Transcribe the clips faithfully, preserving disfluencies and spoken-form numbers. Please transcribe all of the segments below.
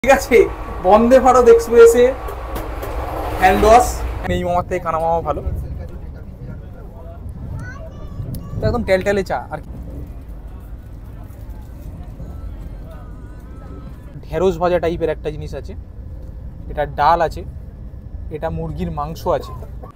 ঠিক আছে, বন্দে ভারত এক্সপ্রেসে হ্যান্ড ওয়াশ এই মামার থেকে কানা মামা ভালো, একদম টেলটেলে চা। আর ঢেঁড়স ভাজা টাইপের একটা জিনিস আছে, এটা ডাল আছে, এটা মুরগির মাংস আছে।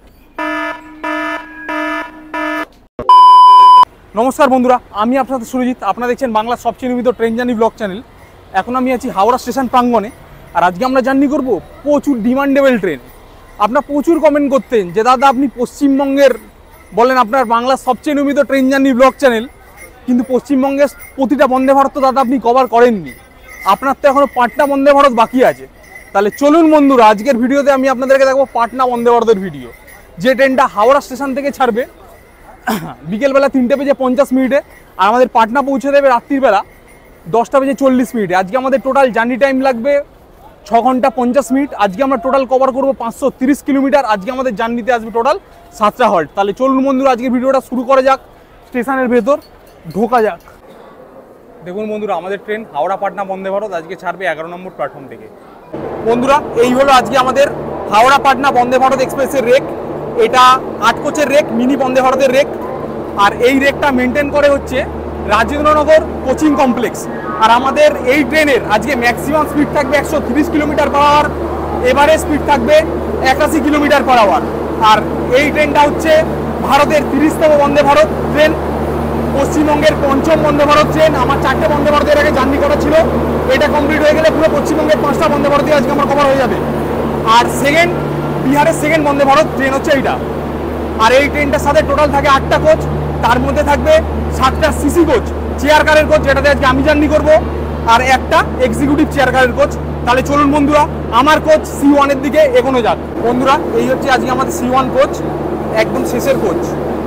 নমস্কার বন্ধুরা, আমি আপনাদের সুরজিৎ, আপনারা দেখছেন বাংলার সবচেয়ে নিয়মিত ট্রেন জার্নি ব্লগ চ্যানেল। এখন আমি আছি হাওড়া স্টেশন প্রাঙ্গণে, আর আজকে আমরা জার্নি করব প্রচুর ডিমান্ডেবল ট্রেন। আপনারা প্রচুর কমেন্ট করতেন যে দাদা আপনি পশ্চিমবঙ্গের বলেন আপনার বাংলার সবচেয়ে নিয়মিত ট্রেন জার্নি ব্লগ চ্যানেল, কিন্তু পশ্চিমবঙ্গের প্রতিটা বন্দে ভারত তো দাদা আপনি কভার করেননি, আপনার তো এখনও পাটনা বন্দে ভারত বাকি আছে। তাহলে চলুন বন্ধুরা, আজকের ভিডিওতে আমি আপনাদেরকে দেখাবো পাটনা বন্দে ভারতের ভিডিও, যে ট্রেনটা হাওড়া স্টেশন থেকে ছাড়বে বিকেলবেলা তিনটে বেজে পঞ্চাশ মিনিটে, আর আমাদের পাটনা পৌঁছে দেবে রাত্রিবেলা দশটা বেজে চল্লিশ মিনিটে। আজকে আমাদের টোটাল জার্নি টাইম লাগবে ছ ঘন্টা পঞ্চাশ মিনিট। আজকে আমরা টোটাল কভার করবো পাঁচশো তিরিশ কিলোমিটার। আজকে আমাদের জার্নিতে আসবে টোটাল সাতটা হল্ট। তাহলে চলুন বন্ধুরা, আজকের ভিডিওটা শুরু করা যাক, স্টেশনের ভেতর ঢোকা যাক। দেখুন বন্ধুরা, আমাদের ট্রেন হাওড়া পাটনা বন্দে ভারত আজকে ছাড়বে এগারো নম্বর প্ল্যাটফর্ম থেকে। বন্ধুরা, এই হলো আজকে আমাদের হাওড়া পাটনা বন্দে ভারত এক্সপ্রেসের রেক। এটা আট কোচের রেক, মিনি বন্দে ভারতের রেক। আর এই রেকটা মেনটেন করে হচ্ছে রাজেন্দ্রনগর কোচিং কমপ্লেক্স। আর আমাদের এই ট্রেনের আজকে ম্যাক্সিমাম স্পিড থাকবে একশো তিরিশ kilometre per hour, average speed থাকবে একাশি কিলোমিটার পার আওয়ার। আর এই ট্রেনটা হচ্ছে ভারতের তিরিশতম বন্দে ভারত ট্রেন, পশ্চিমবঙ্গের পঞ্চম বন্দে ভারত ট্রেন। আমার চারটে বন্দে ভারতের আগে জার্নি করা ছিল, এটা কমপ্লিট হয়ে গেলে পুরো পশ্চিমবঙ্গের পাঁচটা বন্দে ভারতই আজকে আমার কভার হয়ে যাবে। আর সেকেন্ড বিহারের সেকেন্ড বন্দে ভারত ট্রেন হচ্ছে এইটা। আর এই ট্রেনটার সাথে টোটাল থাকে আটটা কোচ, তার মধ্যে থাকবে সাতটা সিসি কোচ, চেয়ার কারের কোচ, যেটাতে আজকে আমি জার্নি করব, আর একটা এক্সিকিউটিভ চেয়ার কারের কোচ। তাহলে চলুন বন্ধুরা, আমার কোচ সি ওয়ানের দিকে এগোনো যাক। বন্ধুরা, এই হচ্ছে আজকে আমাদের সি ওয়ান কোচ, একদম শেষের কোচ।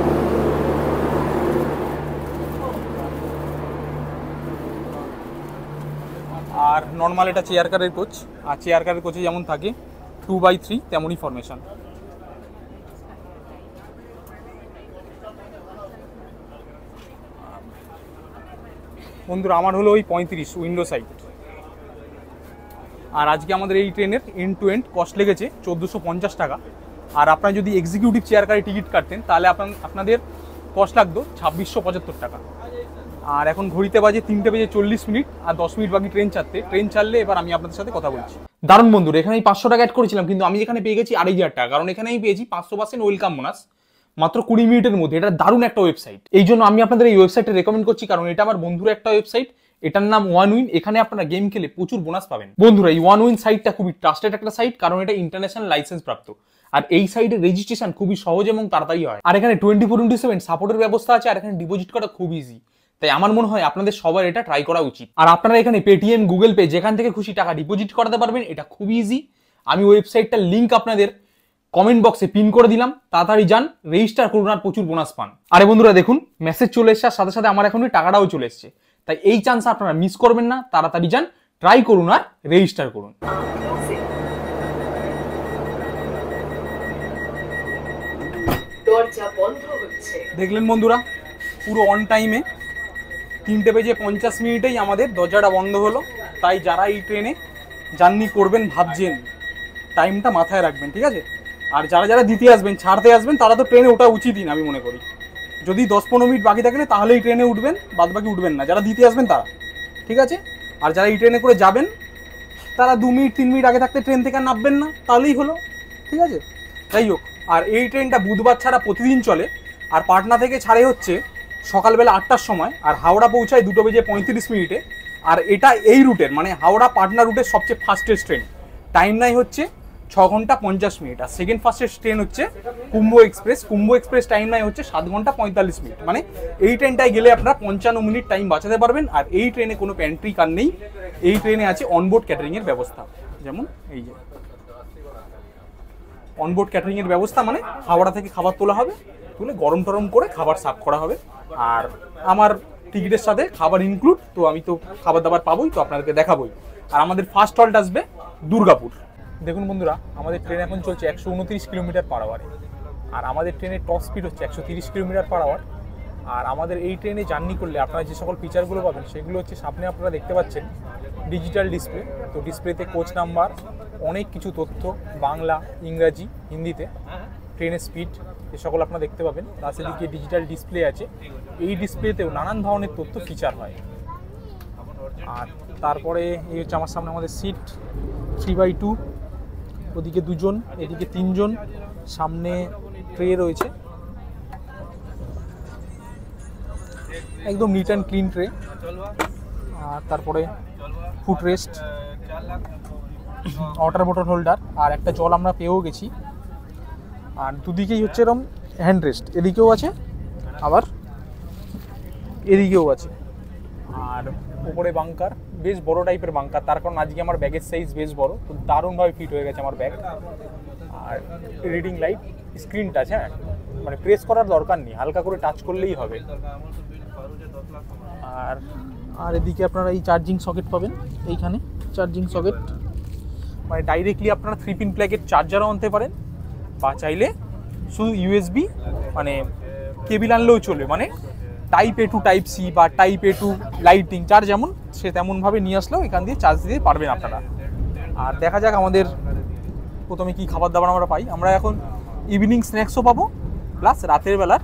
আর নর্মাল এটা চেয়ার কারের কোচ, আর চেয়ার কারের কোচে যেমন থাকে টু বাই থ্রি তেমনই ফরমেশন। বন্ধুরা, আমার হলো ওই পঁয়ত্রিশ উইন্ডো সাইড। আর আজকে আমাদের এই ট্রেনের এন্ড টু এন্ড কস্ট লেগেছে চোদ্দোশো পঞ্চাশ টাকা। আর আপনারা যদি এক্সিকিউটিভ চেয়ার কারে টিকিট কাটতেন তাহলে আপনাদের কস্ট লাগতো ছাব্বিশশো পঁচাত্তর টাকা। আর এখন ঘড়িতে বাজে তিনটে বেজে চল্লিশ মিনিট, আর দশ মিনিট বাকি ট্রেন ছাড়তে। ট্রেন ছাড়লে এবার আমি আপনাদের সাথে কথা বলছি। দারুণ বন্ধুরা, এখানে আমি পাঁচশো টাকা অ্যাড করেছিলাম, কিন্তু আমি এখানে পেয়ে গেছি আড়াই হাজার টাকা, কারণ এখানে আমি পেয়েছি পাঁচশো পার্সেন্ট ওয়েলকাম বোনাস মাত্র কুড়ি মিনিটের মধ্যে। এটা দারুণ একটা ওয়েবসাইট, এই জন্য আমি আপনাদের এই ওয়েবসাইটে রেকমেন্ড করছি, কারণ এটা আমার বন্ধুর একটা ওয়েবসাইট, এটার নাম ওয়ান উইন। এখানে আপনারা গেম খেলে প্রচুর বোনাস পাবেন। বন্ধুরা, এই ওয়ান উইন সাইটটা খুবই ট্রাস্টেড একটা সাইট, কারণ এটা ইন্টারন্যাশনাল লাইসেন্স প্রাপ্ত। আর এই সাইটের রেজিস্ট্রেশন খুবই সহজ এবং তাড়াতাড়ি হয়। আর এখানে টোয়েন্টি ফোর ইন্টু সেভেন সাপোর্টের ব্যবস্থা আছে, আর এখানে ডিপোজিট করা খুব ইজি। তাই আমার মনে হয় আপনাদের সবার এটা ট্রাই করা উচিত। আর আপনারা এখানে পেটিএম, গুগল পে যেখান থেকে খুশি টাকা ডিপোজিট করাতে পারবেন, এটা খুবই ইজি। আমি ওয়েবসাইটটার লিঙ্ক আপনাদের কমেন্ট বক্সে পিন করে দিলাম, তাড়াতাড়ি যান, রেজিস্টার করুন আর প্রচুর বোনাস পান। আরে বন্ধুরা দেখুন, মেসেজ চলে এসছে, সাথে সাথে আমার এখন টাকাটাও চলে এসছে। তাই এই চান্স আপনারা মিস করবেন না, তাড়াতাড়ি যান, ট্রাই করুন আর রেজিস্টার করুন। দেখলেন বন্ধুরা, পুরো অন টাইমে তিনটে বেজে পঞ্চাশ মিনিটেই আমাদের দরজাটা বন্ধ হলো। তাই যারা এই ট্রেনে জার্নি করবেন ভাবছেন, টাইমটা মাথায় রাখবেন, ঠিক আছে? আর যারা যারা দিতে আসবেন, ছাড়তে আসবেন, তারা তো ট্রেনে ওঠা উচিতই না আমি মনে করি। যদি দশ পনেরো মিনিট বাকি থাকলে তাহলে এই ট্রেনে উঠবেন, বাদ বাকি উঠবেন না যারা দিতে আসবেন তারা, ঠিক আছে? আর যারা এই ট্রেনে করে যাবেন তারা দু মিনিট তিন মিনিট আগে থাকতে ট্রেন থেকে নামবেন না, তাহলেই হলো, ঠিক আছে? যাই হোক, আর এই ট্রেনটা বুধবার ছাড়া প্রতিদিন চলে। আর পাটনা থেকে ছাড়ে হচ্ছে সকালবেলা আটটার সময়, আর হাওড়া পৌঁছায় দুটো বেজে পঁয়ত্রিশ মিনিটে। আর এটা এই রুটের মানে হাওড়া পাটনা রুটের সবচেয়ে ফাস্টেস্ট ট্রেন। টাইম নাই হচ্ছে ছ ঘন্টা পঞ্চাশ মিনিট। আর সেকেন্ড ফাস্টেস্ট ট্রেন হচ্ছে Kumbh express. Kumbh express time নাই হচ্ছে সাত ঘন্টা পঁয়তাল্লিশ মিনিট। মানে এই ট্রেনটায় গেলে আপনারা পঞ্চান্ন মিনিট টাইম বাঁচাতে পারবেন। আর এই ট্রেনে কোনো প্যান্ট্রি কার নেই, এই ট্রেনে আছে অনবোর্ড ক্যাটারিংয়ের ব্যবস্থা। যেমন এই যে অনবোর্ড ক্যাটারিংয়ের ব্যবস্থা, মানে হাওড়া থেকে খাবার তোলা হবে, তুলে গরম টরম করে খাবার সার্ভ করা হবে। আর আমার টিকিটের সাথে খাবার ইনক্লুড, তো আমি তো খাবার দাবার পাবোই, তো আপনাদেরকে দেখাবোই। আর আমাদের ফার্স্ট হল্ট আসবে দুর্গাপুর। দেখুন বন্ধুরা, আমাদের ট্রেন এখন চলছে একশো উনত্রিশ কিলোমিটার পার আওয়ারে। আর আমাদের ট্রেনের টপ স্পিড হচ্ছে একশো তিরিশ কিলোমিটার পার আওয়ার। আর আমাদের এই ট্রেনে জার্নি করলে আপনারা যে সকল ফিচারগুলো পাবেন সেগুলো হচ্ছে সামনে আপনারা দেখতে পাচ্ছেন, ডিজিটাল ডিসপ্লে। তো ডিসপ্লেতে কোচ নাম্বার, অনেক কিছু তথ্য বাংলা, ইংরাজি, হিন্দিতে, ট্রেনের স্পিড এ সকল আপনারা দেখতে পাবেন। তার সেদিকে ডিজিটাল ডিসপ্লে আছে, এই ডিসপ্লেতেও নানান ধরনের তথ্য ফিচার হয়। আর তারপরে এই হচ্ছে আমার সামনে আমাদের সিট, থ্রি বাই টু, ওদিকে দুজন, এদিকে তিনজন, সামনে ট্রে রয়েছে, একদম নিট অ্যান্ড ক্লিন ট্রে। আর তারপরে foot rest, water bottle holder, আর একটা জল আমরা পেয়েও গেছি। আর দুদিকেই হচ্ছে এরকম হ্যান্ড রেস্ট, এদিকেও আছে আবার এদিকেও আছে। আর উপরে বাঙ্কার, বেশ বড় টাইপের বাঙ্কার, তার কারণ আজকে আমার ব্যাগের সাইজ বেশ বড়, তো দারুণভাবে ফিট হয়ে গেছে আমার ব্যাগ। আর রিডিং লাইট, স্ক্রিন টাচ, হ্যাঁ মানে প্রেস করার দরকার নেই, হালকা করে টাচ করলেই হবে। আর আর এদিকে আপনারা এই চার্জিং সকেট পাবেন, এইখানে চার্জিং সকেট, মানে ডাইরেক্টলি আপনারা থ্রি পিন প্লাগের চার্জারও আনতে পারেন, বা চাইলে শুধু ইউএসবি মানে কেবিল আনলেও চলবে, মানে type A to type C বা type A to lightning charge যেমন সে তেমনভাবে নিয়ে আসলেও এখান দিয়ে চার্জ দিতে পারবেন আপনারা। আর দেখা যাক আমাদের প্রথমে কি খাবার দাবার আমরা পাই। আমরা এখন ইভিনিং স্ন্যাক্সও পাবো, প্লাস রাতের বেলার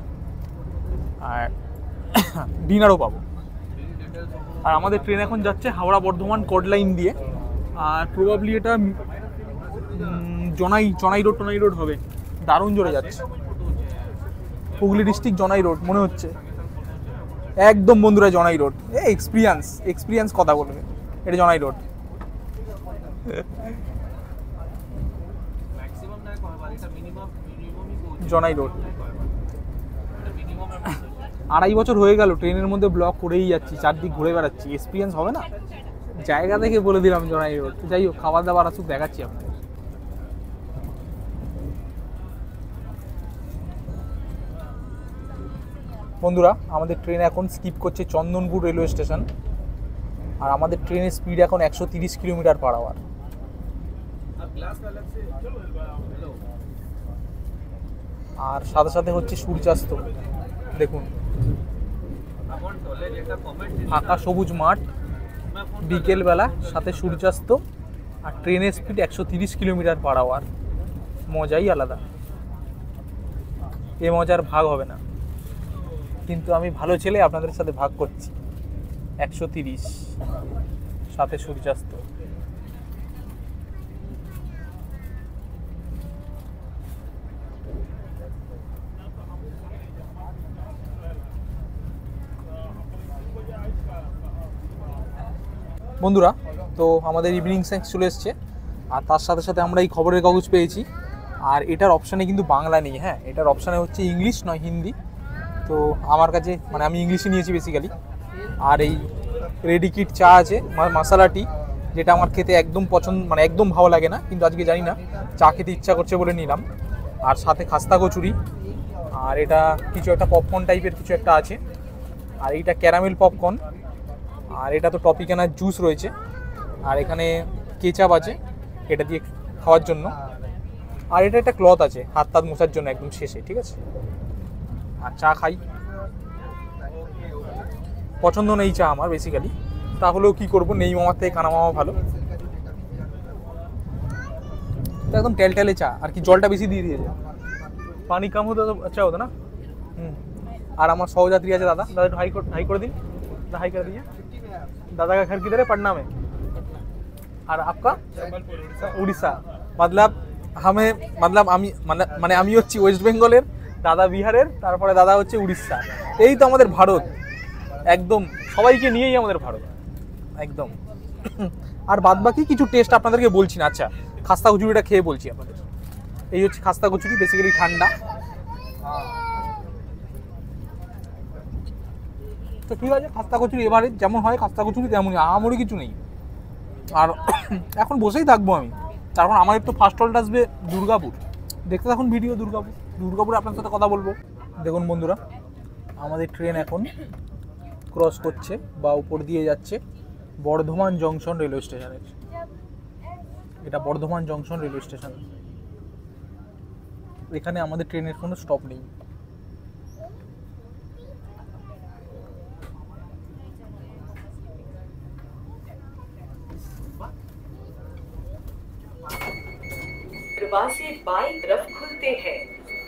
ডিনারও পাবো। আর আমাদের ট্রেন এখন যাচ্ছে হাওড়া বর্ধমান কোড লাইন দিয়ে, আর প্রবাবলি এটা জনাই জনাই রোড টনাই রোড হবে, দারুণ জোরে যাচ্ছে, হুগলি ডিস্ট্রিক্ট জনাই রোড মনে হচ্ছে একদম বন্ধুরা, জনাই রোড। এ এক্সপিরিয়েন্স এক্সপিরিয়েন্স কথা বলবে, এটা জনাই রোড। জনাই রোড আড়াই বছর হয়ে গেল ট্রেনের মধ্যে ব্লগ করেই যাচ্ছি, চারদিক ঘুরে বেড়াচ্ছি, এক্সপিরিয়েন্স হবে না? জায়গা থেকে বলে দিলাম জনাই রোড। যাই হোক, খাবার দাবার আসুক, দেখাচ্ছি আপনাদের। বন্ধুরা আমাদের ট্রেন এখন স্কিপ করছে চন্দনপুর রেলওয়ে স্টেশন, আর আমাদের ট্রেনের স্পিড এখন একশো তিরিশ কিলোমিটার পার আওয়ার। আর সাথে সাথে হচ্ছে সূর্যাস্ত, দেখুন ফাঁকা সবুজ মাঠ, বিকেলবেলা, সাথে সূর্যাস্ত, আর ট্রেনের স্পিড একশো তিরিশ কিলোমিটার পার আওয়ার। মজাই আলাদা, এ মজার ভাগ হবে না, কিন্তু আমি ভালো ছেলে আপনাদের সাথে ভাগ করছি। একশো তিরিশ, সাথে সূর্যাস্ত। বন্ধুরা তো আমাদের ইভিনিং স্ন্যাক্স চলে এসছে, আর তার সাথে সাথে আমরা এই খবরের কাগজ পেয়েছি। আর এটার অপশানে কিন্তু বাংলা নেই, হ্যাঁ এটার অপশানে হচ্ছে ইংলিশ নয় হিন্দি। তো আমার কাছে মানে আমি ইংলিশে নিয়েছি বেসিক্যালি। আর এই রেডি কিট চা আছে, মশলা টি, যেটা আমার খেতে একদম পছন্দ, মানে একদম ভালো লাগে না, কিন্তু আজকে জানি না চা খেতে ইচ্ছা করছে বলে নিলাম। আর সাথে খাস্তা কচুরি, আর এটা কিছু একটা পপকর্ন টাইপের কিছু একটা আছে, আর এইটা ক্যারামেল পপকর্ন, আর এটা তো টপিকানার জুস রয়েছে, আর এখানে কেচাপ আছে এটা দিয়ে খাওয়ার জন্য, আর এটা একটা ক্লথ আছে হাত তাত মোছার জন্য একদম শেষে, ঠিক আছে। আর চা খাই, পছন্দ নেই চা আমার বেসিক্যালি, তাহলেও কি করব, নেই মামার থেকে কানা মামা ভালো। একদম টেলটেলে চা, আর কি জলটা বেশি দিয়ে দিয়েছে, পানি কম হতো তো আচ্ছা হতো না। হুম। আর আমার সহযাত্রী আছে দাদা, দাদা একটু হাই হাই করে দিন, हाई कर दिया। दादा का घर किधर है? पटना में। और आपका? उड़ीसा। मतलब हमें मतलब আমি মানে আমি হচ্ছি ওয়েস্ট বেঙ্গলের, দাদা বিহারের, তারপরে দাদা হচ্ছে উড়িষ্যা। এই তো আমাদের ভারত, একদম সবাইকে নিয়েই আমাদের ভারত একদম। আর বাদ বাকি কিছু টেস্ট আপনাদেরকে বলছি না। আচ্ছা, খাস্তা কচুরিটা খেয়ে বলছি আপনাদের। এই হচ্ছে খাস্তা কচুরি, বেসিক্যালি ঠান্ডা। তো ঠিক আছে, খাস্তা কচুরি এবারে যেমন হয় খাস্তা কচুরি তেমনই, আহামরি কিছু নেই। আর এখন বসেই থাকবো আমি, তারপর আমার একটু ফার্স্ট হল্ট আসবে দুর্গাপুর। দেখতে থাকুন ভিডিও দুর্গাপুর। দুর্গাপুরে আপনার সাথে কথা বলবো। দেখুন বন্ধুরা, আমাদের ট্রেন এখন ক্রস করছে বা উপর দিয়ে যাচ্ছে বর্ধমান জংশন রেলওয়ে স্টেশনের। এটা বর্ধমান জংশন রেলওয়ে স্টেশন। এখানে আমাদের ট্রেনের কোনো স্টপ নেই। दरवाजे बाईं तरफ खुलते हैं।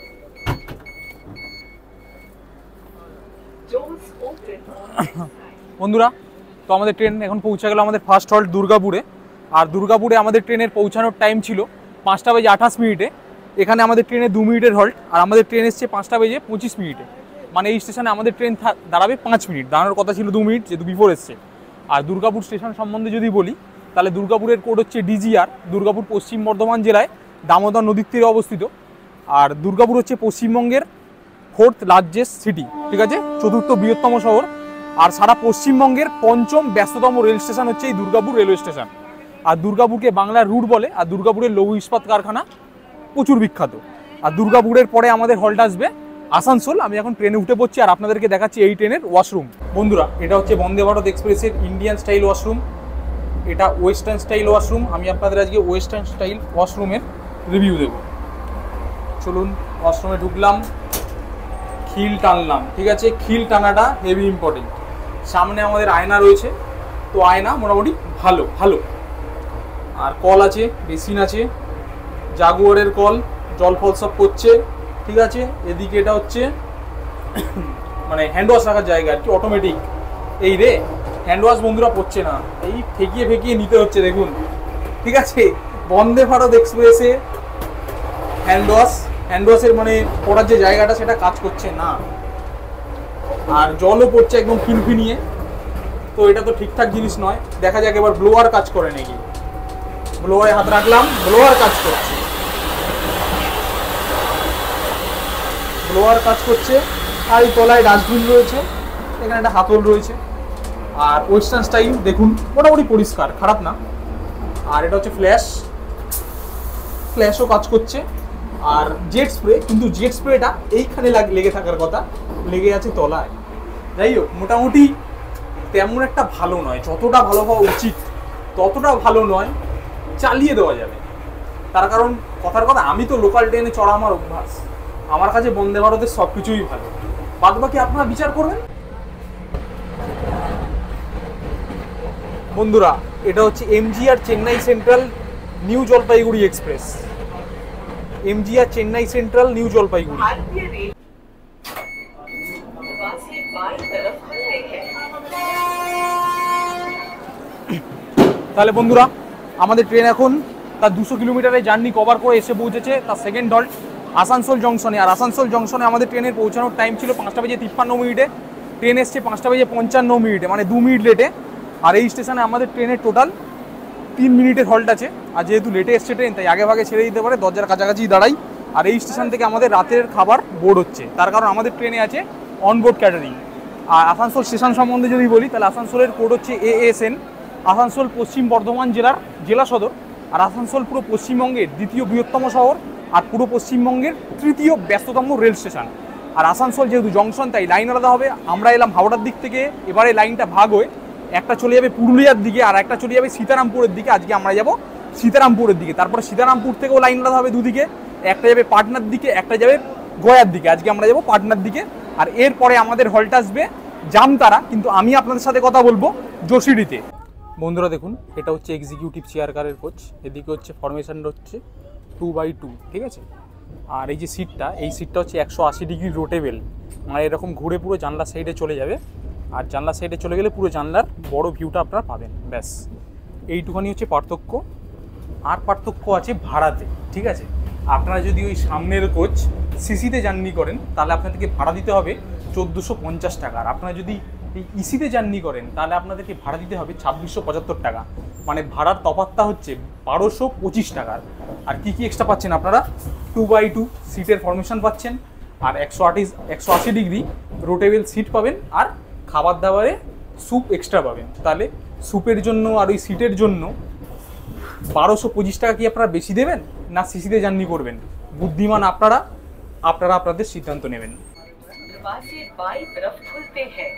Doors open on left side. বন্ধুরা, তো আমাদের ট্রেন এখন পৌঁছে গেল আমাদের ফার্স্ট হল্ট দুর্গাপুরে। আর দুর্গাপুরে আমাদের ট্রেনের পৌঁছানোর টাইম ছিল পাঁচটা বেজে আঠাশ মিনিটে। এখানে আমাদের ট্রেনে দু মিনিটের হল্ট, আর আমাদের ট্রেন এসছে পাঁচটা বেজে পঁচিশ মিনিটে। মানে এই স্টেশনে আমাদের ট্রেন দাঁড়াবে পাঁচ মিনিট, দাঁড়ানোর কথা ছিল দু মিনিট, যেহেতু বিফোর এসছে। আর দুর্গাপুর স্টেশন সম্বন্ধে যদি বলি, তাহলে দুর্গাপুরের কোড হচ্ছে ডিজিআর। দুর্গাপুর পশ্চিম বর্ধমান জেলায় দামোদর নদীর তীরে অবস্থিত। আর দুর্গাপুর হচ্ছে পশ্চিমবঙ্গের ফোর্থ লার্জেস্ট সিটি, ঠিক আছে, চতুর্থ বৃহত্তম শহর। আর সারা পশ্চিমবঙ্গের পঞ্চম ব্যস্ততম রেল স্টেশন হচ্ছে এই দুর্গাপুর রেলওয়ে স্টেশন। আর দুর্গাপুরকে বাংলার রুট বলে। আর দুর্গাপুরের লৌহ ইস্পাত কারখানা প্রচুর বিখ্যাত। আর দুর্গাপুরের পরে আমাদের হল্ট আসবে আসানসোল। আমি এখন ট্রেনে উঠে পড়ছি আর আপনাদেরকে দেখাচ্ছি এই ট্রেনের ওয়াশরুম। বন্ধুরা, এটা হচ্ছে বন্দে ভারত এক্সপ্রেসের ইন্ডিয়ান স্টাইল ওয়াশরুম, এটা ওয়েস্টার্ন স্টাইল ওয়াশরুম। আমি আপনাদের আজকে ওয়েস্টার্ন স্টাইল ওয়াশরুমের রিভিউ দেব। চলুন, ওয়াশরুমে ঢুকলাম, খিল টানলাম, ঠিক আছে, খিল টানাটা হেভি ইম্পর্টেন্ট। সামনে আমাদের আয়না রয়েছে, তো আয়না মোটামুটি ভালো ভালো। আর কল আছে, বেসিন আছে, জাগুয়ারের কল, জল ফল সব করছে, ঠিক আছে। এদিকে এটা হচ্ছে মানে হ্যান্ড ওয়াশ রাখার জায়গা আর কি, অটোমেটিক। এই রে হ্যান্ড ওয়াশ বন্ধুরা পড়ছে না, এই ফেঁকিয়ে ফেঁকিয়ে নিতে হচ্ছে, দেখুন, ঠিক আছে। বন্দে ভারত এক্সপ্রেসে হ্যান্ড ওয়াশ হ্যান্ড ওয়াশের মানে পড়ার যে জায়গাটা সেটা কাজ করছে না। আর জলও পড়ছে একদম ফিনফিনিয়ে, তো এটা তো ঠিকঠাক জিনিস নয়। দেখা যাক এবার ব্লোয়ার কাজ করে নাকি। ব্লোয়ারে হাত রাখলাম, ব্লোয়ার কাজ করছে, ব্লোয়ার কাজ করছে। আর এই তলায় ডাস্টবিন রয়েছে, এখানে একটা হাতল রয়েছে। আর ওয়েস্টার্ন স্টাইল দেখুন, মোটামুটি পরিষ্কার, খারাপ না। আর এটা হচ্ছে ফ্ল্যাশ, ফ্ল্যাশও কাজ করছে। আর জেট স্প্রে, কিন্তু জেট স্প্রেটা এইখানে লেগে থাকার কথা, লেগে আছে তলায়। যাই হোক, মোটামুটি তেমন একটা ভালো নয়, যতটা ভালো হওয়া উচিত ততটা ভালো নয়, চালিয়ে দেওয়া যাবে। তার কারণ কথার কথা, আমি তো লোকাল ট্রেনে চড়া আমার অভ্যাস, আমার কাছে বন্দে ভারতের সব কিছুই ভালো। বাদ বাকি আপনারা বিচার করবেন। বন্ধুরা, এটা হচ্ছে MGR Chennai central new Jalpaiguri express. MGR Chennai central new Jalpaiguri. भारतीय रेल दरवाजे बाईं तरफ खुलते हैं। তাহলে বন্ধুরা, আমাদের ট্রেন এখন তার দুশো কিলোমিটারের জার্নি কভার করে এসে পৌঁছেছে তার সেকেন্ড হল্ট আসানসোল জংশনে। আর আসানসোল জংশনে আমাদের ট্রেনের পৌঁছানোর টাইম ছিল পাঁচটা বেজে তিপ্পান্ন মিনিটে, ট্রেন এসছে পাঁচটা বেজে পঞ্চান্ন মিনিটে, মানে দু মিনিট লেটে। আর এই স্টেশনে আমাদের ট্রেনের টোটাল তিন মিনিটের হল্ট আছে। আর যেহেতু লেটে এসছে ট্রেন, তাই আগে ভাগে ছেড়ে দিতে পারে, দরজার কাছাকাছি দাঁড়াই। আর এই স্টেশন থেকে আমাদের রাতের খাবার বোর্ড হচ্ছে, তার কারণ আমাদের ট্রেনে আছে অনবোর্ড ক্যাটারিং। আর আসানসোল স্টেশন সম্বন্ধে যদি বলি, তাহলে আসানসোলের কোড হচ্ছে এএসএন। আসানসোল পশ্চিম বর্ধমান জেলার জেলা সদর। আর আসানসোল পুরো পশ্চিমবঙ্গের দ্বিতীয় বৃহত্তম শহর, আর পুরো পশ্চিমবঙ্গের তৃতীয় ব্যস্ততম রেল স্টেশন। আর আসানসোল যেহেতু জংশন, তাই লাইন আলাদা হবে। আমরা এলাম হাওড়ার দিক থেকে, এবারে লাইনটা ভাগ হয়ে একটা চলে যাবে পুরুলিয়ার দিকে, আর একটা চলে যাবে সীতারামপুরের দিকে। আজকে আমরা যাব সীতারামপুরের দিকে। তারপরে সীতারামপুর থেকেও লাইন আলাদা হবে দুদিকে, একটা যাবে পাটনার দিকে, একটা যাবে গয়ার দিকে। আজকে আমরা যাব পাটনার দিকে। আর এরপরে আমাদের হল্ট আসবে জামতারা, কিন্তু আমি আপনাদের সাথে কথা বলবো যোশীডিতে। বন্ধুরা দেখুন, এটা হচ্ছে এক্সিকিউটিভ চেয়ার কারের কোচ, এদিকে হচ্ছে ফরমেশন হচ্ছে টু বাই টু, ঠিক আছে। আর এই যে সিটটা, এই সিটটা হচ্ছে একশো আশি ডিগ্রি রোটেবেল, মানে এরকম ঘুরে পুরো জানলার সাইডে চলে যাবে। আর জানলার সাইডে চলে গেলে পুরো জানলার বড় ভিউটা আপনারা পাবেন, ব্যাস এইটুখানি হচ্ছে পার্থক্য। আর পার্থক্য আছে ভাড়াতে, ঠিক আছে। আপনারা যদি ওই সামনের কোচ সিসিতে জার্নি করেন, তাহলে আপনাদেরকে ভাড়া দিতে হবে চোদ্দোশো পঞ্চাশ টাকা। আর আপনারা যদি এই ইসিতে জার্নি করেন, তাহলে আপনাদেরকে ভাড়া দিতে হবে ছাব্বিশশো পঁচাত্তর টাকা। মানে ভাড়ার তফাৎটা হচ্ছে বারোশো পঁচিশ টাকার। আর কী কী এক্সট্রা পাচ্ছেন আপনারা? টু বাই টু সিটের ফরমেশন পাচ্ছেন, আর একশো আশি একশো আশি ডিগ্রি রোটেবল সিট পাবেন, আর খাবার দাবারে স্যুপ এক্সট্রা পাবেন। তাহলে স্যুপের জন্য আর ওই সিটের জন্য বারোশো পঁচিশ টাকা কি আপনারা বেশি দেবেন, না সিসিতে জার্নি করবেন? বুদ্ধিমান আপনারা, আপনারা আপনাদের সিদ্ধান্ত নেবেন। दरवाजे बाईं तरफ खुलते हैं।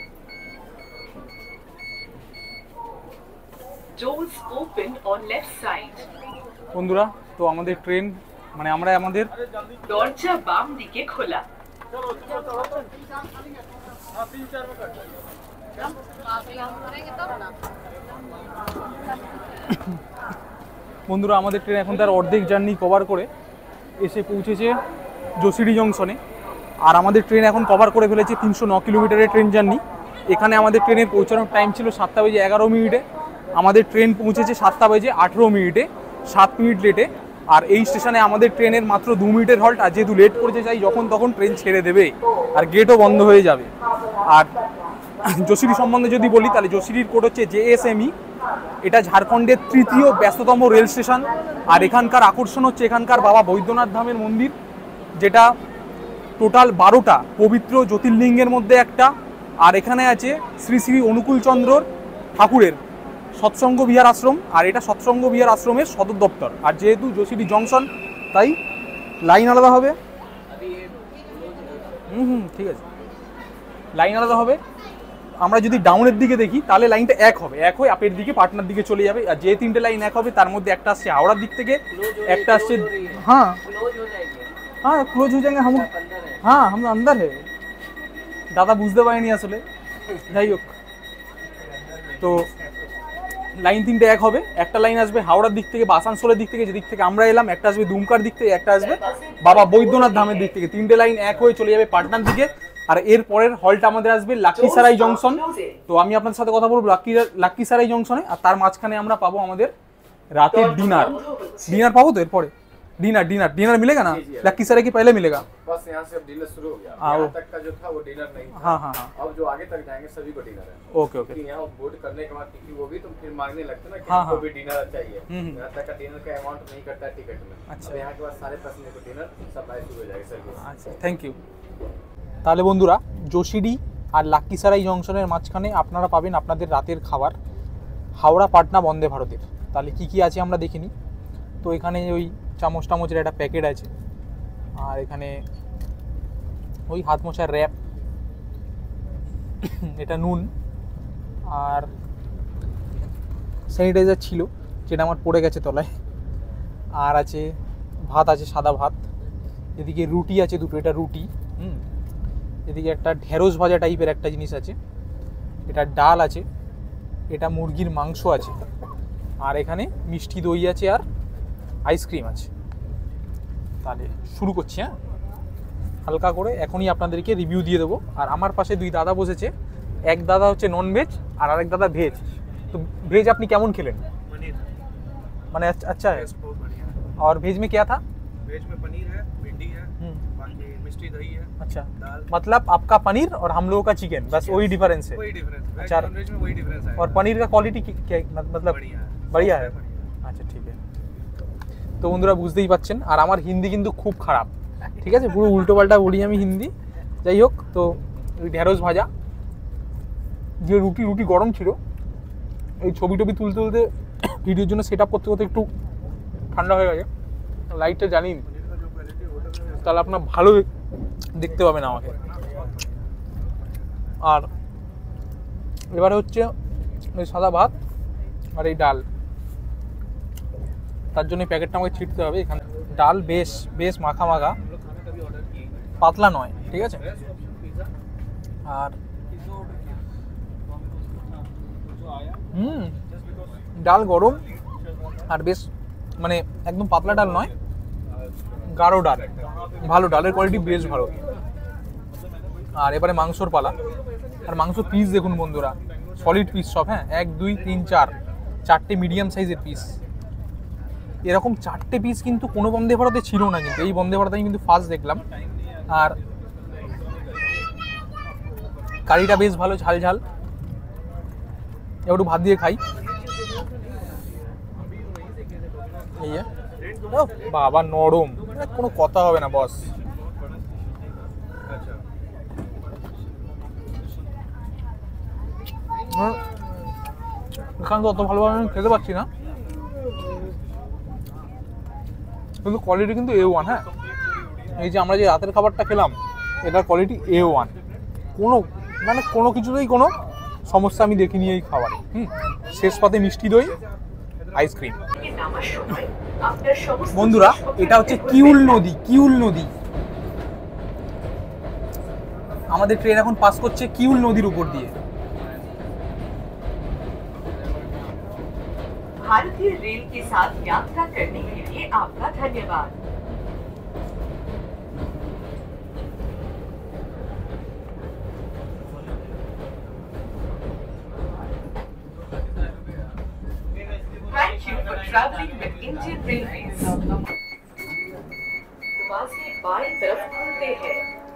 Doors open on left side. বন্ধুরা, তো আমাদের ট্রেন মানে আমরা আমাদের দরজা বাম দিকে খোলা। বন্ধুরা আমাদের ট্রেন এখন তার অর্ধেক জার্নি কভার করে এসে পৌঁছেছে জোশিডি জংশনে। আর আমাদের ট্রেন এখন কভার করে ফেলেছে তিনশো ন কিলোমিটারের ট্রেন জার্নি। এখানে আমাদের ট্রেনের পৌঁছানোর টাইম ছিল সাতটা বেজে এগারো মিনিটে, আমাদের ট্রেন পৌঁছেছে সাতটা বেজে আঠেরো মিনিটে, সাত মিনিট লেটে। আর এই স্টেশনে আমাদের ট্রেনের মাত্র দু মিনিটের হল্ট, আর যেহেতু লেট করেছে চাই যখন তখন ট্রেন ছেড়ে দেবে আর গেটও বন্ধ হয়ে যাবে। আর জোশিডি সম্বন্ধে যদি বলি তাহলে জোশিডির কোড হচ্ছে জেএসএমই। এটা ঝাড়খণ্ডের তৃতীয় ব্যস্ততম রেল স্টেশন। আর এখানকার আকর্ষণ হচ্ছে এখানকার বাবা বৈদ্যনাথ ধামের মন্দির, যেটা টোটাল বারোটা পবিত্র জ্যোতির্লিঙ্গের মধ্যে একটা। আর এখানে আছে শ্রী শ্রী অনুকূলচন্দ্রর ঠাকুরের সৎসঙ্গ বিহার আশ্রম, আর এটা সৎসঙ্গ বিহার আশ্রমের সদর দপ্তর। আর যেহেতু জোশিডি জংশন তাই লাইন আলাদা হবে। হুম হুম ঠিক আছে, লাইন আলাদা হবে। আমরা যদি ডাউনের দিকে দেখি তাহলে লাইনটা এক হবে, এক হয়ে আপের দিকে পাটনার দিকে চলে যাবে। আর যে তিনটে লাইন এক হবে তার মধ্যে একটা আসছে হাওড়ার দিক থেকে, একটা আসছে হ্যাঁ হ্যাঁ ক্লোজ হয়ে যাবে। হাম হ্যাঁ হাম আন্দার হে, দাদা বুঝতে পারিনি আসলে। যাই হোক, তো লাইন তিনটে এক হবে। একটা লাইন আসবে হাওড়ার দিক থেকে বা আসানসোলের দিক থেকে, যেদিক থেকে আমরা এলাম, একটা আসবে দুমকার দিক থেকে, একটা আসবে বাবা বৈদ্যনাথ ধামের দিক থেকে। তিনটে লাইন এক হয়ে চলে যাবে পাটনার দিকে। আর এর পরের হলটা আমাদের আসবে লাক্কিসারাই জংশন। তো আমি আপনাদের সাথে কথা বলবো লাক্কি লাক্কিসারাই জংশনে। আর তার মাঝখানে আমরা পাবো আমাদের রাতের ডিনার। ডিনার পাবো তো এরপরে? डिनर डिनर डिनर मिलेगा ना? लखीसराय की पहले मिलेगा? बस यहाँ से अब डिनर शुरू हो गया। यहाँ तक का जो था वो डिनर नहीं था। हाँ हाँ हाँ। अब जो आगे तक जाएंगे सभी को डिनर है। Okay okay. यहाँ बोर्ड करने के बाद टिकट वो भी तो फिर मांगने लगते ना कि हाँ, हमको हाँ। भी डिनर चाहिए। यहाँ तक का डिनर का अमाउंट नहीं करता है टिकट में। अच्छा। अब यहाँ के बाद सारे पैसेंजर को डिनर सप्लाई शुरू हो जाएगी सर्विस। আচ্ছা থ্যাংক ইউ। তাহলে বন্ধুরা জোশিডি আর লাক্কিসারাই জংশনের মাঝখানে আপনারা পাবেন আপনাদের রাতের খাবার হাওড়া পাটনা বন্দে ভারতের। তাহলে কি কি আছে আমরা দেখিনি। তো এখানে ওই চামচ টামচের একটা প্যাকেট আছে, আর এখানে ওই হাত মোছার র্যাপ, এটা নুন, আর স্যানিটাইজার ছিল যেটা আমার পড়ে গেছে তলায়, আর আছে ভাত আছে সাদা ভাত, এদিকে রুটি আছে দুটো, এটা রুটি, হুম, এদিকে একটা ঢেঁড়স ভাজা টাইপের একটা জিনিস আছে, এটা ডাল আছে, এটা মুরগির মাংস আছে, আর এখানে মিষ্টি দই আছে আর আইসক্রিম আছে। তাহলে শুরু করছি। হ্যাঁ, হালকা করে এখনই আপনাদেরকে রিভিউ দিয়ে দেবো। আর আমার পাশে দুই দাদা বসেছে, এক দাদা হচ্ছে নন ভেজ আর আরেক দাদা ভেজ। তো ভেজ আপনি কেমন খেলেন? মানে अच्छा है। और वेज में क्या था? वेज में पनीर है, भिंडी है, बाकी मिष्टी दही है। अच्छा, मतलब आपका पनीर और हम लोगों का चिकन, बस वही डिफरेंस है। वही डिफरेंस है। अच्छा। नॉन वेज में वही डिफरेंस है। और पनीर का क्वालिटी क्या मतलब बढ़िया है। बढ़िया है? আচ্ছা ঠিক আছে। তো বন্ধুরা বুঝতেই পাচ্ছেন, আর আমার হিন্দি কিন্তু খুব খারাপ, ঠিক আছে, পুরো উল্টো পাল্টা বলি আমি হিন্দি। যাই হোক, তো ওই ঢেঁড়স ভাজা যে রুটি রুটি গরম ছিল, এই ছবি টবি তুলতে তুলতে ভিডিওর জন্য সেট আপ করতে করতে একটু ঠান্ডা হয়ে গেছে। লাইটটা জানি তাহলে আপনার ভালো দেখতে পাবেন আমাকে। আর এবারে হচ্ছে ওই সাদা ভাত আর এই ডাল, তার জন্য প্যাকেটটা আমাকে ছিটতে হবে। এখানে ডাল বেশ বেশ মাখা মাখা, পাতলা নয়, ঠিক আছে। আর হুম, ডাল গরম আর বেশ মানে একদম পাতলা ডাল নয়, গাঢ় ডাল, ভালো, ডালের কোয়ালিটি বেশ ভালো। আর এবারে মাংসর পালা। আর মাংস পিস দেখুন বন্ধুরা, সলিড পিস সব। হ্যাঁ, এক দুই তিন চার চারটে মিডিয়াম সাইজের পিস। এরকম চারটে পিস কিন্তু কোনো বন্দে ভারতে ছিল না, কিন্তু এই বন্দে ভারতে আমি কিন্তু ফার্স্ট দেখলাম। আর কারিটা বেশ ভালো, ঝাল ঝাল। একটু ভাত দিয়ে খাই। এই বাবা নরম, কোনো কথা হবে না বস। এখানে তো অত ভালোভাবে আমি খেতে পারছি না, কিন্তু কোয়ালিটি কিন্তু এ ওয়ান। হ্যাঁ, এই যে আমরা যে রাতের খাবারটা খেলাম, এটার কোয়ালিটি এ ওয়ান। কোনো মানে কোনো কিছুতেই কোনো সমস্যা আমি দেখিনি এই খাবারে। হুম, শেষ পাতে মিষ্টি দই, আইসক্রিম। বন্ধুরা এটা হচ্ছে কিউল নদী, কিউল নদী। আমাদের ট্রেন এখন পাস করছে কিউল নদীর উপর দিয়ে। भारतीय रेल के साथ यात्रा करने के लिए आपका धन्यवाद। traveling with Indian Railways. दरवाजे बाईं तरफ खुलते हैं।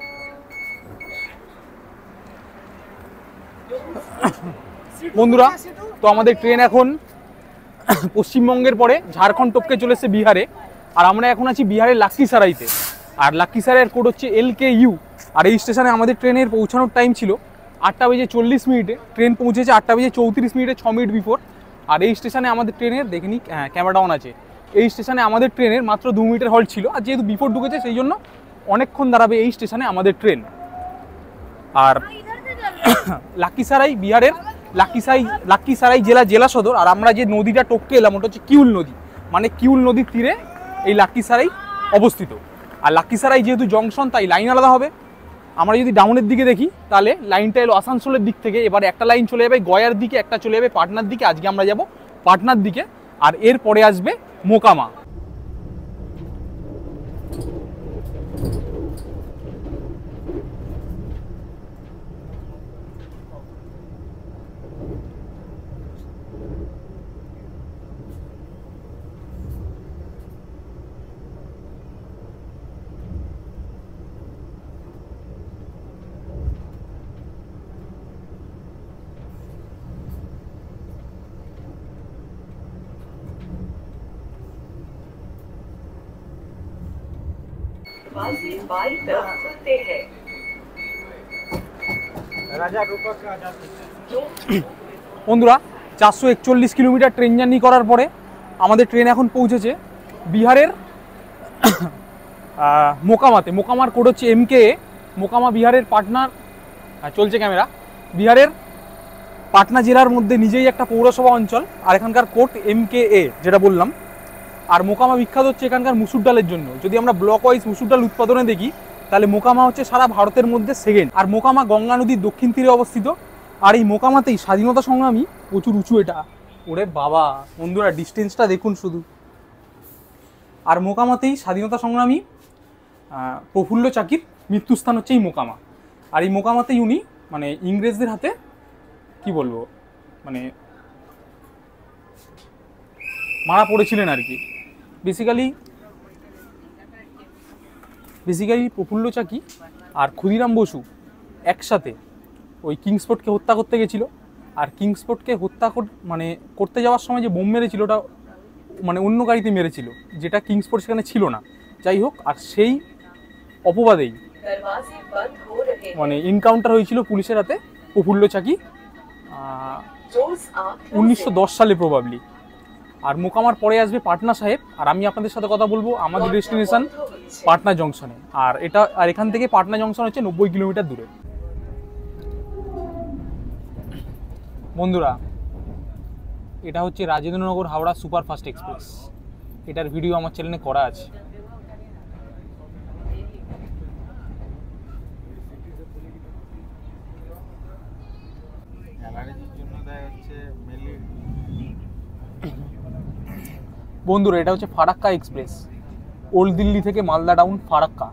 বন্ধুরা, তো আমাদের ট্রেন এখন পশ্চিমবঙ্গের পরে ঝাড়খণ্ড টপকে চলেছে বিহারে, আর আমরা এখন আছি বিহারের লাক্কিসারাইতে। আর লাক্কিসারাইয়ের কোড হচ্ছে এল কে ইউ। আর এই স্টেশনে আমাদের ট্রেনের পৌঁছানোর টাইম ছিল আটটা বেজে চল্লিশ মিনিটে। ট্রেন পৌঁছেছে আটটা বেজে চৌত্রিশ মিনিটে, ছ মিনিট বিফোর। আর এই স্টেশনে আমাদের ট্রেনের দেখেনি, হ্যাঁ ক্যামেরা অন আছে, এই স্টেশনে আমাদের ট্রেনের মাত্র দু মিনিটের হল্ট ছিল। আর যেহেতু বিফোর ঢুকেছে সেই জন্য অনেকক্ষণ দাঁড়াবে এই স্টেশনে আমাদের ট্রেন। আর লাক্কিসারাই বিহারের লাক্কিসাই লাক্কিসারাই জেলা জেলা সদর। আর আমরা যে নদীটা টপকে এলাম ওটা হচ্ছে কিউল নদী, মানে কিউল নদীর তীরে এই লাক্কিসারাই অবস্থিত। আর লাক্কিসারাই যেহেতু জংশন তাই লাইন আলাদা হবে। আমরা যদি ডাউনের দিকে দেখি তাহলে লাইনটা এলো আসানসোলের দিক থেকে, এবার একটা লাইন চলে যাবে গয়ার দিকে, একটা চলে যাবে পাটনার দিকে। আজকে আমরা যাব পাটনার দিকে, আর এর পরে আসবে মোকামা। दरवाजे बाईं तरफ खुलते हैं। राजा रूपक का आजाद বন্ধুরা, চারশো একচল্লিশ কিলোমিটার ট্রেন জার্নি করার পরে আমাদের ট্রেন এখন পৌঁছেছে বিহারের মোকামাতে। মোকামার কোড হচ্ছে এম কে এ। মোকামা বিহারের পাটনার, চলছে ক্যামেরা, বিহারের পাটনা জেলার মধ্যে নিজেই একটা পৌরসভা অঞ্চল। আর এখানকার কোড এম কে এ যেটা বললাম। আর মোকামা বিখ্যাত হচ্ছে এখানকার মুসুর ডালের জন্য। যদি আমরা ব্লক ওয়াইজ মুসুর ডাল উৎপাদনে দেখি তাহলে মোকামা হচ্ছে সারা ভারতের মধ্যে সেকেন্ড। আর মোকামা গঙ্গা নদীর দক্ষিণ তীরে অবস্থিত। আর এই মোকামাতেই স্বাধীনতা সংগ্রামী, প্রচুর উঁচু এটা, ওরে বাবা বন্ধুরা ডিস্টেন্সটা দেখুন শুধু। আর মোকামাতেই স্বাধীনতা সংগ্রামী প্রফুল্ল চাকির মৃত্যুস্থান হচ্ছে এই মোকামা। আর এই মোকামাতেই উনি মানে ইংরেজদের হাতে কি বলবো মানে মারা পড়েছিলেন আর কি। বেসিক্যালি বেসিক্যালি প্রফুল্ল চাকি আর ক্ষুদিরাম বসু একসাথে ওই কিংসফোর্টকে হত্যা করতে গেছিলো। আর কিংসফোর্টকে হত্যা মানে করতে যাওয়ার সময় যে বোম মেরেছিল ওটা মানে অন্য গাড়িতে মেরেছিল, যেটা কিংসফোর্ট সেখানে ছিল না। যাই হোক, আর সেই অপবাদেই মানে এনকাউন্টার হয়েছিল পুলিশের হাতে প্রফুল্ল চাকি উনিশশো দশ সালে প্রবাবলি। আর মোকামার পরে আসবে পাটনা সাহেব। আর আমি আপনাদের সাথে কথা বলবো আমাদের ডেস্টিনেশন পাটনা জংশনে। আর এটা আর এখান থেকে পাটনা জংশন হচ্ছে নব্বই কিলোমিটার দূরে। বন্ধুরা, এটা হচ্ছে রাজেন্দ্রনগর হাওড়া সুপারফাস্ট এক্সপ্রেস। এটার ভিডিও আমার চ্যানেলে করা আছে। বন্ধুরা, এটা হচ্ছে ফারাক্কা এক্সপ্রেস, ওল্ড দিল্লি থেকে মালদা টাউন ফারাক্কা।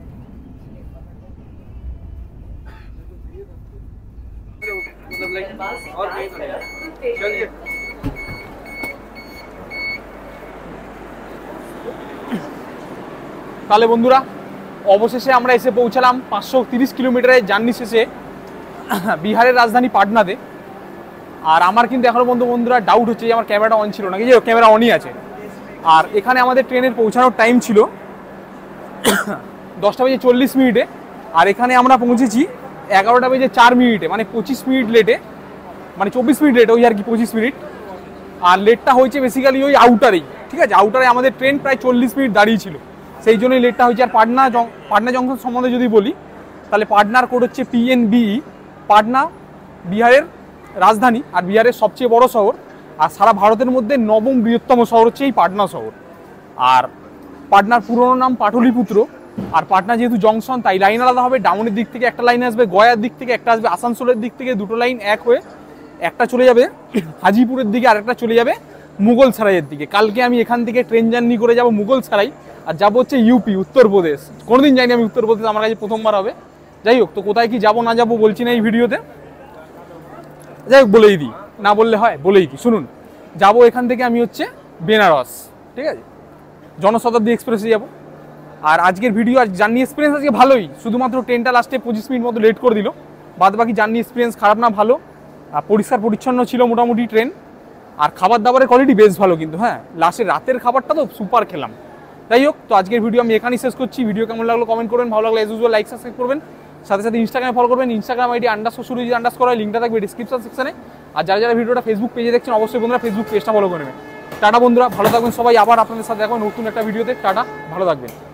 তাহলে বন্ধুরা, অবশেষে আমরা এসে পৌঁছালাম পাঁচশো তিরিশ কিলোমিটারের জার্নি শেষে বিহারের রাজধানী পাটনাতে। আর আমার কিন্তু এখনো বন্ধু বন্ধুরা ডাউট হচ্ছে যে আমার ক্যামেরাটা অন ছিল নাকি। যে ক্যামেরা অনই আছে। আর এখানে আমাদের ট্রেনের পৌঁছানোর টাইম ছিল দশটা বেজে চল্লিশ মিনিটে। আর এখানে আমরা পৌঁছেছি এগারোটা বেজে চার মিনিটে, মানে পঁচিশ মিনিট লেটে, মানে চব্বিশ মিনিট লেট ওই আর কি, পঁচিশ মিনিট। আর লেটটা হয়েছে বেসিক্যালি ওই আউটারেই, ঠিক আছে। আউটারে আমাদের ট্রেন প্রায় চল্লিশ মিনিট দাঁড়িয়ে ছিল, সেই জন্যই লেটটা হয়েছে। আর পাটনা পাটনা জংশন সম্বন্ধে যদি বলি তাহলে পাটনার কোড হচ্ছে পি এন বি। পাটনা বিহারের রাজধানী আর বিহারের সবচেয়ে বড় শহর। আর সারা ভারতের মধ্যে নবম বৃহত্তম শহর হচ্ছে এই পাটনা শহর। আর পাটনার পুরনো নাম পাটলিপুত্র। আর পাটনা যেহেতু জংশন তাই লাইন আলাদা হবে। ডাউনের দিক থেকে একটা লাইন আসবে, গয়ার দিক থেকে একটা আসবে, আসানসোলের দিক থেকে দুটো লাইন এক হয়ে একটা চলে যাবে হাজিপুরের দিকে, আর একটা চলে যাবে মুঘলসরাইয়ের দিকে। কালকে আমি এখান থেকে ট্রেন জার্নি করে যাব মুঘলসরাই, আর যাবো হচ্ছে ইউপি, উত্তরপ্রদেশ। কোনোদিন যাইনি আমি উত্তরপ্রদেশ, আমার কাছে প্রথমবার হবে। যাই হোক, তো কোথায় কি যাবো না যাবো বলছি না এই ভিডিওতে, যাই হোক বলেই দিই, না বললে হয় বলেই দিই। শুনুন, যাবো এখান থেকে আমি হচ্ছে বেনারস, ঠিক আছে, জনশতাব্দী এক্সপ্রেসে যাব। আর আজকের ভিডিও আজ জার্নি এক্সপিরিয়েন্স আজকে ভালোই, শুধুমাত্র ট্রেনটা লাস্টে পঁচিশ মিনিট মতো লেট করে দিল, বাদ বাকি জার্নি এক্সপিরিয়েন্স খারাপ না, ভালো। আর পরিষ্কার পরিচ্ছন্ন ছিল মোটামুটি ট্রেন, আর খাবার দাবারের কোয়ালিটি বেশ ভালো কিন্তু। হ্যাঁ, লাস্টের রাতের খাবারটা তো সুপার খেলাম। যাই হোক, তো আজকের ভিডিও আমি এখানেই শেষ করছি। ভিডিও কেমন লাগলো কমেন্ট করবেন, ভালো লাগলে এজ ইউজুয়াল লাইক সাবস্ক্রাইব করবেন, সাথে সাথে ইনস্টাগ্রামে ফলো করবেন। Instagram ID underscore Surajit underscore, লিঙ্কটা থাকবে ডিসক্রিপশন সেকশনে। আর যারা যারা ভিডিওটা ফেসবুক পেজে দেখছেন অবশ্যই বন্ধুরা ফেসবুক পেজটা ফলো করে নেবেন। টাটা বন্ধুরা, ভালো থাকবেন সবাই, আবার আপনাদের সাথে দেখো নতুন একটা ভিডিওতে। টাটা, ভালো থাকবেন।